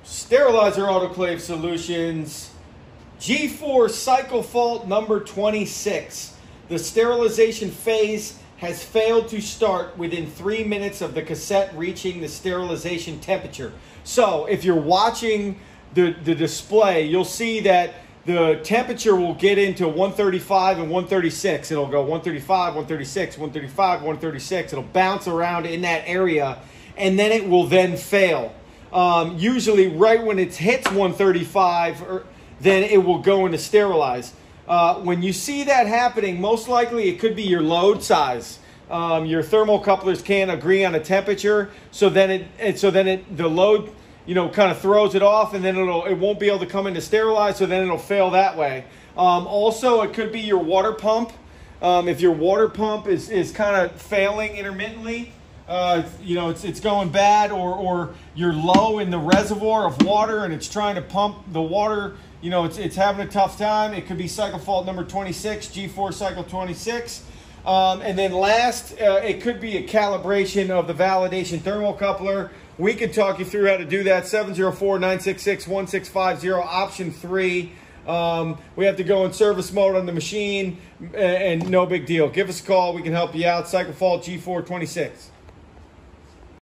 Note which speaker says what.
Speaker 1: Sterilizer autoclave solutions, G4 cycle fault number 26. The sterilization phase has failed to start within 3 minutes of the cassette reaching the sterilization temperature. So if you're watching the display, you'll see that the temperature will get into 135 and 136. It'll go 135, 136, 135, 136. It'll bounce around in that area, and then it will then fail. Usually right when it hits 135, then it will go into sterilize. When you see that happening, most likely it could be your load size. Your thermocouplers can't agree on a temperature, so then the load, kind of throws it off, and then it won't be able to come into sterilize, so then it'll fail that way. Also, it could be your water pump. If your water pump is kind of failing intermittently, it's going bad, or you're low in the reservoir of water and it's trying to pump the water, it's having a tough time. It could be cycle fault number 26, G4 cycle 26. And then last, it could be a calibration of the validation thermocoupler. We can talk you through how to do that. 704-966-1650, option 3. We have to go in service mode on the machine, and no big deal. Give us a call. We can help you out. Cycle fault G4 26.